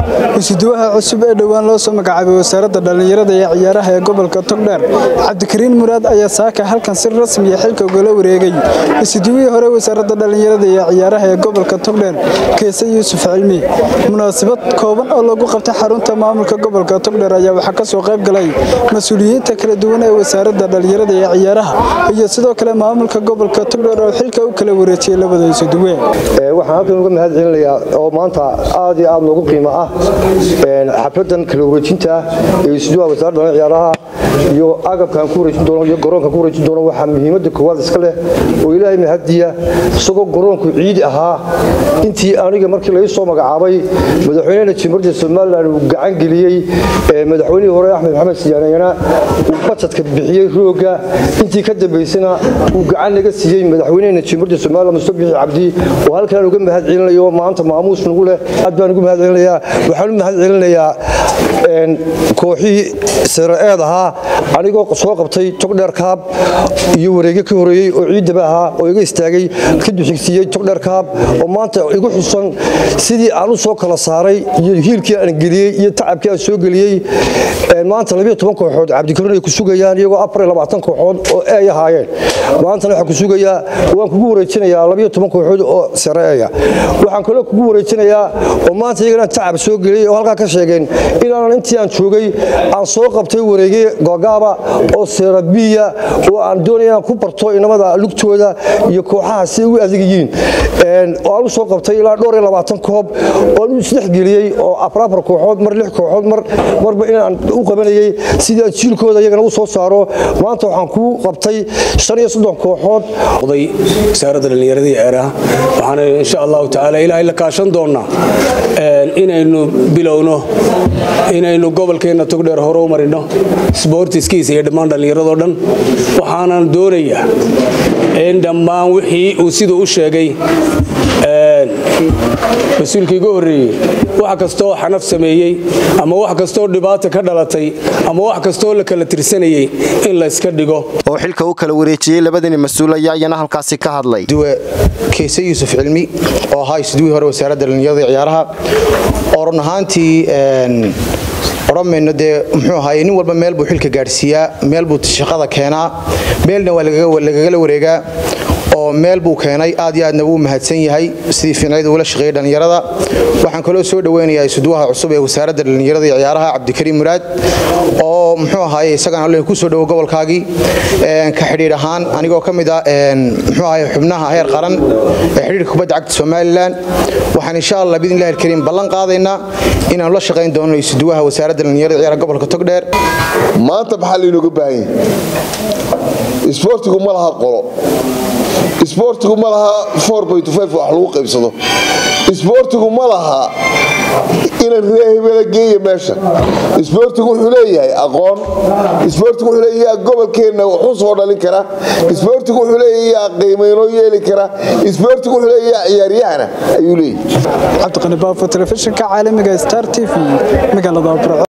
Isuduwaha cusub ee dhawaan loo soo magacaabay wasaaradda dhalinyarada iyo ciyaaraha ee gobolka Togdheer Cabdikariin Muraad ayaa saaka halkan si rasmi ah xilka uga wareegay isuduwihii hore wasaaradda dhalinyarada iyo ciyaaraha ee gobolka Togdheer Keese Yuusuf Cilmi munaasabad kooban oo lagu qabtay xarunta maamulka gobolka Togdheer ayaa waxa ka soo qayb galay mas'uuliyiinta kala duwan ee wasaaradda dhalinyarada iyo ciyaaraha iyo sidoo kale maamulka gobolka Togdheer oo xilka u kala wareejiyay labada isuduwe waxaan halkan uga mahadcelinayaa oo maanta aad iyo aad loogu qiimo ah xafladan kala wareejinta ee isuduwaha wasaaradda ciyaaraha iyo agabkan ku wareejin doono iyo garoonka ku wareejin doono waxa muhiimada koowaad iska leh oo Ilaahay mahadiya isagoo garoonku ciid ahaa intii aniga markii la soo magacaabay madaxweynaha Jamhuuriyadda Soomaaliland uu gacan galiyay madaxweynihii hore Axmed Maxamed Siyaana uu budgetka bixiyay rooga intii ka dambeysana uu gacan laga siiyay madaxweynaha Jamhuuriyadda Soomaaliland Mustafa Cabdi oo halkan uga mahadcelinayo maanta maamuus nagu leh aad baan uga mahadcelinayaa waxaan u mahadcelinayaa kooxii saraad ahaa anigoo soo qabtay Togdheer Cup iyo wareegyo ka horeeyay oo ciidaba ahaa oo iga istaagay kadib xigsiiyay Togdheer Cup oo maanta igu xusan sidii aan u soo kala saaray iyo hiilkii aan geliyay iyo tacabkii aan soo geliyay maanta 12 kooxood Cabdikariin ay ku sugayaan iyagoo 24 kooxood oo ay ahaayeen maanta waxa ku sugayaa waan kugu wareejinayaa 12 kooxood oo sareeya waxaan kale kugu wareejinayaa oo maanta iyagana tacab soo geliyay oo halka ka sheegeen inaan intii aan joogay aan soo qabtay wareegyo go'gaaba oo serabiya oo aan doonayaan ku barto inamada lugtooda iyo kooxaha si u adeegayeen oo aan soo qabtay ilaa 22 koob oo uu isdhex geliyay oo afar kooxood mar 6 kooxood marba inaan u qabanayay sidii jiilkooda iyagana u soo saaro maanta waxaan ku qabtay 35 kooxood oday wasaaradda dhalinyarada iyo ciyaaraha waxaan insha Allah taala ilaahay la kaashan doonaa inaynu bilowno inaynu gobolkeena Togdheer hore u marino sportiskiisa iyo dhammaan dhalinyarada dhan waxaan doonayaa in dhammaan wixii uu sidoo u sheegay mas'uulkii ugu horeeyay wax kasto xanaf sameeyay ama wax kasto dhibaato ka dhalatay ama wax kasto la kala tirsanayay in la iska dhigo oo xilka uu kala wareejiyay labadii mas'uul ayaa halkaasi ka hadlay Keese Yuusuf Cilmi oo ahaa isuduwihii hore wasaaradda dhalinyarada iyo ciyaaraha oo run ahaantii oromeyna muxuu ahaay nin walba meel buu xilka gaarsiiyaa meel buu shaqada keenaa meelna waa lagaga wareegaa oo meel buu keenay aad iyo aadna uu mahadsan yahay sidii fiicnayda uu la shaqeeyay dhalinyarada waxaan kale soo dhaweynayaa isuduwaha cusub ee wasaaradda dhalinyarada iyo ciyaaraha Cabdikariin Muraad oo muxuu ahaay isagana alle ku soo dhawo gobolkaagi ka xiriir ahaan anigoo kamid ah muxuu ahaay xubnaha heer qaran ee xiriirka kubadda cagta Soomaaliland waxaan insha Allah bidinlaahi kariim ballan qaadaynaa inaan la shaqeyn doono isuduwaha wasaaradda dhalinyarada iyo ciyaaraha gobolka Togdheer maanta maxaa la inooga baahan yahay sportigu ma laha qolo sportigu ma laha 4.5 wax lagu qaybsado sportigu ma laha in reebada geeyo meesha sportigu wuxuu leeyahay aqoon sportigu wuxuu leeyahay gobolkeena wuxuu soo dhalin kara sportigu wuxuu leeyahay qiimeeno yeeli kara sportigu wuxuu leeyahay ciyaaryahan ayuu leeyahay Cabdiqani Baafo telefishinka caalamiga Star TV magaalada